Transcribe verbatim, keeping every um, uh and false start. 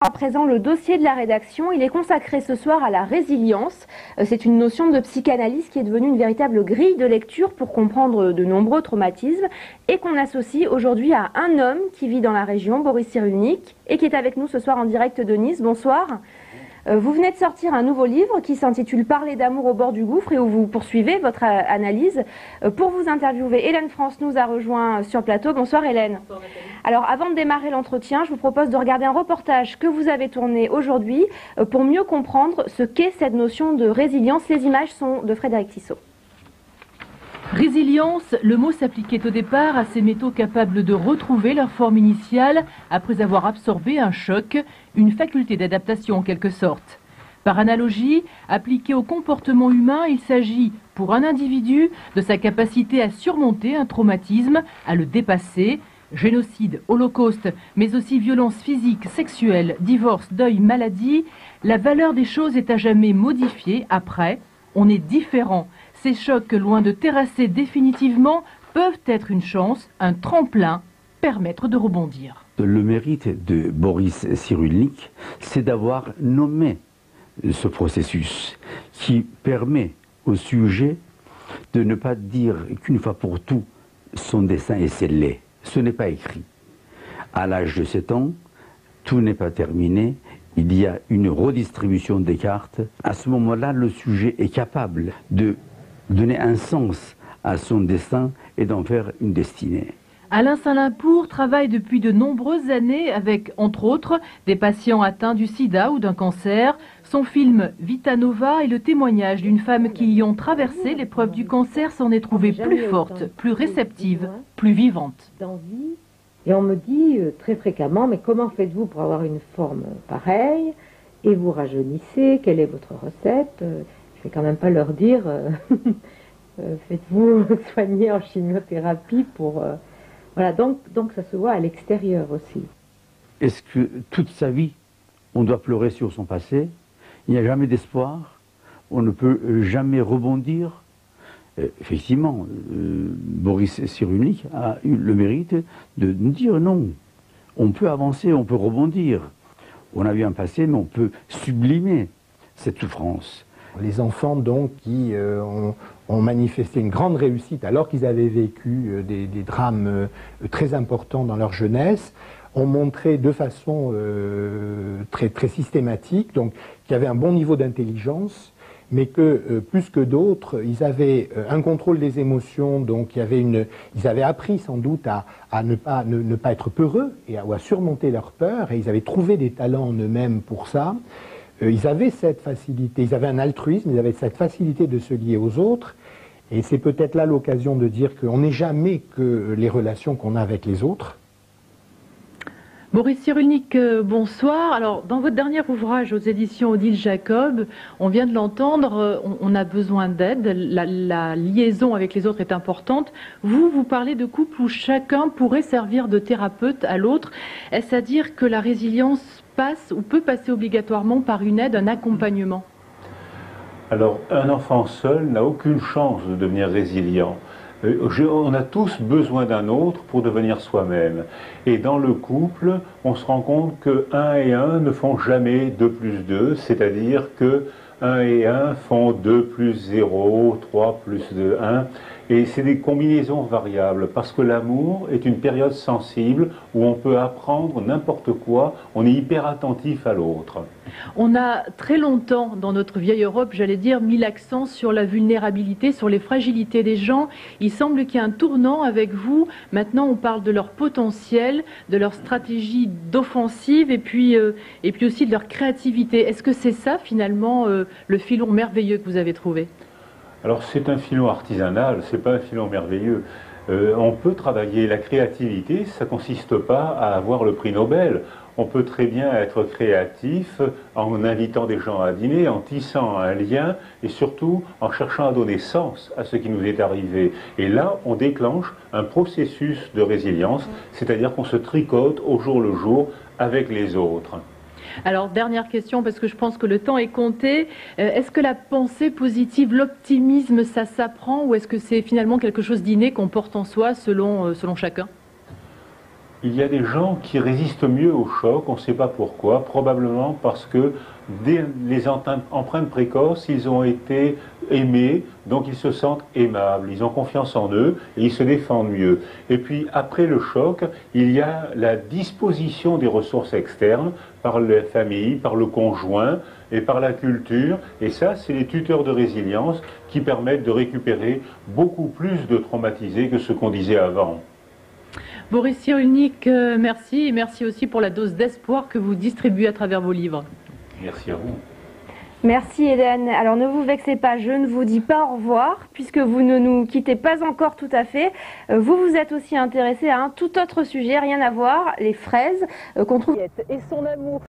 À présent, le dossier de la rédaction, il est consacré ce soir à la résilience. C'est une notion de psychanalyse qui est devenue une véritable grille de lecture pour comprendre de nombreux traumatismes et qu'on associe aujourd'hui à un homme qui vit dans la région, Boris Cyrulnik, et qui est avec nous ce soir en direct de Nice. Bonsoir. Vous venez de sortir un nouveau livre qui s'intitule « Parler d'amour au bord du gouffre » et où vous poursuivez votre analyse. Pour vous interviewer, Hélène France nous a rejoint sur le plateau. Bonsoir Hélène. Bonsoir, alors avant de démarrer l'entretien, je vous propose de regarder un reportage que vous avez tourné aujourd'hui pour mieux comprendre ce qu'est cette notion de résilience. Les images sont de Frédéric Tissot. Résilience, le mot s'appliquait au départ à ces métaux capables de retrouver leur forme initiale après avoir absorbé un choc, une faculté d'adaptation en quelque sorte. Par analogie, appliqué au comportement humain, il s'agit, pour un individu, de sa capacité à surmonter un traumatisme, à le dépasser. Génocide, holocauste, mais aussi violences physiques, sexuelles, divorce, deuil, maladie. La valeur des choses est à jamais modifiée après. On est différent. Ces chocs, loin de terrasser définitivement, peuvent être une chance, un tremplin, permettre de rebondir. Le mérite de Boris Cyrulnik, c'est d'avoir nommé ce processus qui permet au sujet de ne pas dire qu'une fois pour tout, son destin est scellé. Ce n'est pas écrit. À l'âge de sept ans, tout n'est pas terminé. Il y a une redistribution des cartes. À ce moment-là, le sujet est capable de donner un sens à son destin et d'en faire une destinée. Alain Saint-Limpour travaille depuis de nombreuses années avec, entre autres, des patients atteints du sida ou d'un cancer. Son film Vita Nova est le témoignage d'une femme qui y ont traversé l'épreuve du cancer s'en est trouvée plus forte, plus réceptive, plus vivante. Et on me dit euh, très fréquemment, mais comment faites-vous pour avoir une forme pareille? Et vous rajeunissez, quelle est votre recette? euh, Je vais quand même pas leur dire, euh, euh, faites-vous soigner en chimiothérapie pour... Euh, voilà, donc, donc ça se voit à l'extérieur aussi. Est-ce que toute sa vie, on doit pleurer sur son passé? Il n'y a jamais d'espoir? On ne peut jamais rebondir? Euh, effectivement, euh, Boris Cyrulnik a eu le mérite de nous dire non. On peut avancer, on peut rebondir. On a eu un passé, mais on peut sublimer cette souffrance. Les enfants donc qui euh, ont, ont manifesté une grande réussite alors qu'ils avaient vécu euh, des, des drames euh, très importants dans leur jeunesse, ont montré de façon euh, très, très systématique donc qu'il y avait un bon niveau d'intelligence, mais que euh, plus que d'autres, ils avaient euh, un contrôle des émotions, donc il y avait une, ils avaient appris sans doute à, à ne, pas, ne, ne pas être peureux et à, ou à surmonter leur peur, et ils avaient trouvé des talents en eux-mêmes pour ça. Euh, ils avaient cette facilité, ils avaient un altruisme, ils avaient cette facilité de se lier aux autres, et c'est peut-être là l'occasion de dire qu'on n'est jamais que les relations qu'on a avec les autres. Boris Cyrulnik, bonsoir. Alors, dans votre dernier ouvrage aux éditions Odile Jacob, on vient de l'entendre, on, on a besoin d'aide, la, la liaison avec les autres est importante. Vous, vous parlez de couple où chacun pourrait servir de thérapeute à l'autre. Est-ce à dire que la résilience passe ou peut passer obligatoirement par une aide, un accompagnement? Alors, un enfant seul n'a aucune chance de devenir résilient. Je, on a tous besoin d'un autre pour devenir soi-même. Et dans le couple, on se rend compte que un et un ne font jamais deux plus deux, c'est-à-dire que un et un font deux plus zéro, trois plus deux, un. Et c'est des combinaisons variables, parce que l'amour est une période sensible où on peut apprendre n'importe quoi, on est hyper attentif à l'autre. On a très longtemps, dans notre vieille Europe, j'allais dire, mis l'accent sur la vulnérabilité, sur les fragilités des gens. Il semble qu'il y a un tournant avec vous. Maintenant, on parle de leur potentiel, de leur stratégie d'offensive et puis, euh, et puis aussi de leur créativité. Est-ce que c'est ça, finalement, euh, le filon merveilleux que vous avez trouvé ? Alors c'est un filon artisanal, c'est pas un filon merveilleux. Euh, on peut travailler la créativité, ça consiste pas à avoir le prix Nobel. On peut très bien être créatif en invitant des gens à dîner, en tissant un lien et surtout en cherchant à donner sens à ce qui nous est arrivé. Et là, on déclenche un processus de résilience, c'est-à-dire qu'on se tricote au jour le jour avec les autres. Alors, dernière question, parce que je pense que le temps est compté. Euh, est-ce que la pensée positive, l'optimisme, ça s'apprend ou est-ce que c'est finalement quelque chose d'inné qu'on porte en soi selon, euh, selon chacun ? il y a des gens qui résistent mieux au choc, on ne sait pas pourquoi, probablement parce que dès les empreintes précoces, ils ont été aimés, donc ils se sentent aimables, ils ont confiance en eux et ils se défendent mieux. Et puis après le choc, il y a la disposition des ressources externes par la famille, par le conjoint et par la culture. Et ça, c'est les tuteurs de résilience qui permettent de récupérer beaucoup plus de traumatisés que ce qu'on disait avant. Boris Cyrulnik, euh, merci. Et merci aussi pour la dose d'espoir que vous distribuez à travers vos livres. Merci à vous. Merci Hélène. Alors ne vous vexez pas, je ne vous dis pas au revoir, puisque vous ne nous quittez pas encore tout à fait. Vous vous êtes aussi intéressé à un tout autre sujet, rien à voir, les fraises euh, qu'on trouve. Et son amour.